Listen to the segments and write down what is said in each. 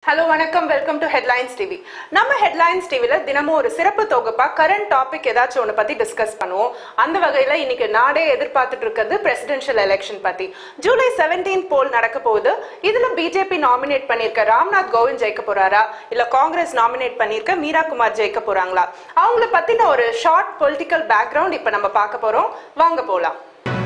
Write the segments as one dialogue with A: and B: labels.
A: Hello, வணக்கம். Welcome to Headlines TV. நம்ம Headlines TVல தினமும் ஒரு சிறப்பு தொகுப்பா கரண்ட் டாபிக் ஏதாச்சும் ஒன்னு பத்தி டிஸ்கஸ் பண்ணுவோம். அந்த வகையில இன்னைக்கு நாடே எதிர்பார்த்துட்டு இருக்கிறது பிரசிடென்ஷியல் எலெக்ஷன் பத்தி. ஜூலை 17 போல் நடக்க போகுது. இதுல பிஜேபி நாமினேட் பண்ணிருக்க ராம்நாத் கோவிந்த் ஜெயிக்க போறாரா இல்ல காங்கிரஸ் நாமினேட் பண்ணிருக்க மீரா குமார் ஜெயிக்க போறாங்களா? அவங்கள பத்தின ஒரு ஷார்ட் பொலிட்டிக்கல் பேக்ரவுண்ட் இப்ப நம்ம பார்க்க போறோம். வாங்க போலாம்.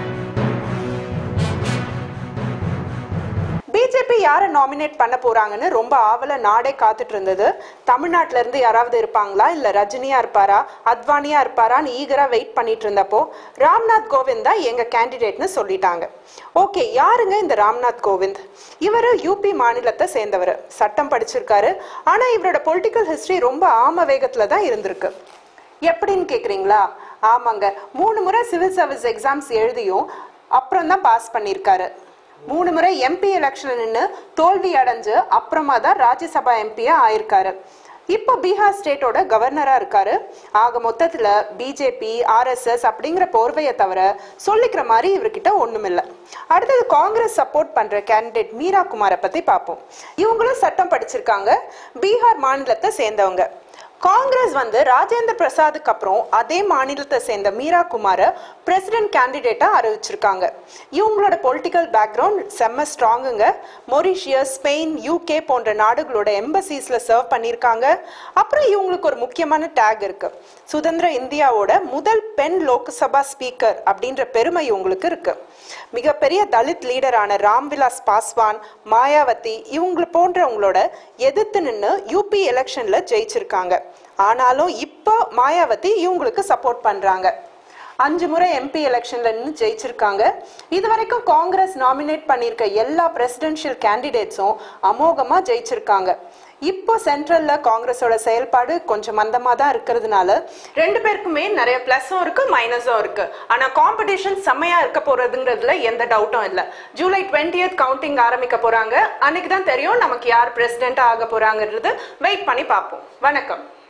A: பிஜேபி யாரை நாமினேட் பண்ண போறாங்கன்னு ரொம்ப ஆவல நாடே காத்துட்டு இருந்தது. தமிழ்நாட்டில இருந்து யாராவது இருப்பாங்களா இல்ல ரஜினியா இருப்பாரா அத்வானியா இருப்பாரான்னு ஈகரா வெயிட் பண்ணிட்டு இருந்தப்போ ராம்நாத் கோவிந்த் தான் எங்க கேண்டிடேட்னு சொல்லிட்டாங்க. ஓகே, யாருங்க இந்த ராம்நாத் கோவிந்த்? இவரு யூபி மாநிலத்தை சேர்ந்தவர், சட்டம் படிச்சிருக்காரு. ஆனா இவரோட பொலிட்டிக்கல் ஹிஸ்டரி ரொம்ப ஆம வேகத்துல தான் இருந்திருக்கு. எப்படின்னு கேக்குறீங்களா? ஆமாங்க, 3 முறை சிவில் சர்வீஸ் எக்ஸாம்ஸ் எழுதியும் அப்புறம் தான் பாஸ் பண்ணியிருக்காரு. 3 முறை எம்பி எலெக்ஷன்ல நின்று தோல்வி அடைஞ்சு அப்புறமா தான் ராஜ்யசபா எம்பியா ஆயிருக்காரு. இப்போ பீகார் ஸ்டேட்டோட கவர்னரா இருக்காரு. ஆக மொத்தத்துல பிஜேபி RSS அப்படிங்கிற போர்வையை தவிர சொல்லிக்கிற மாதிரி இவர்கிட்ட ஒண்ணுமில்ல. அடுத்தது காங்கிரஸ் சப்போர்ட் பண்ற கேண்டிடேட் மீரா குமாரை பத்தி பார்ப்போம். இவங்களும் சட்டம் படிச்சிருக்காங்க, பீகார் மாநிலத்தை சேர்ந்தவங்க. காங்கிரஸ் ராஜேந்திர பிரசாத்துக்கு அப்புறம் அதே மாநிலத்தை சேர்ந்த மீரா குமாரை பிரசிடென்ட் கேண்டிடேட்டா அறிவிச்சிருக்காங்க. இவங்களோட பொலிட்டிக்கல் பேக்ரவுண்ட் செம்ம ஸ்ட்ராங்குங்க. மொரிஷியஸ், ஸ்பெயின், UK போன்ற நாடுகளோட எம்பசிஸ்ல சர்வ் பண்ணியிருக்காங்க. அப்புறம் இவங்களுக்கு ஒரு முக்கியமான டேக் இருக்கு. சுதந்திர இந்தியாவோட முதல் பெண் லோக்சபா ஸ்பீக்கர் அப்படின்ற பெருமை இவங்களுக்கு இருக்கு. மிகப்பெரிய தலித் லீடரான ராம்விலாஸ் பாஸ்வான், மாயாவதி இவங்க போன்றவங்களோட எதிர்த்து நின்று யூபி எலெக்ஷன்ல ஜெயிச்சிருக்காங்க. ஆனாலும் இப்போ மாயாவதி இவங்களுக்கு சப்போர்ட் பண்றாங்க. 5 முறை எம்பி எலெக்ஷன்ல நின்று ஜெயிச்சிருக்காங்க. இதுவரைக்கும் காங்கிரஸ் நாமினேட் பண்ணியிருக்க எல்லா பிரசிடென்ஷியல் கேண்டிடேட்ஸும் அமோகமா ஜெயிச்சிருக்காங்க. இப்போ சென்ட்ரல்ல காங்கிரஸோட செயல்பாடு கொஞ்சம் மந்தமா தான் இருக்கிறதுனால ரெண்டு பேருக்குமே நிறைய பிளஸும் இருக்கு மைனஸும் இருக்கு. ஆனா காம்படிஷன் செம்மையா இருக்க போறதுங்கிறதுல எந்த டவுட்டும் இல்லை. ஜூலை 20th கவுண்டிங் ஆரம்பிக்க போறாங்க. அன்னைக்கு தான் தெரியும் நமக்கு யார் பிரசிடென்ட் ஆக போறாங்கிறது. வெயிட் பண்ணி பார்ப்போம். வணக்கம்.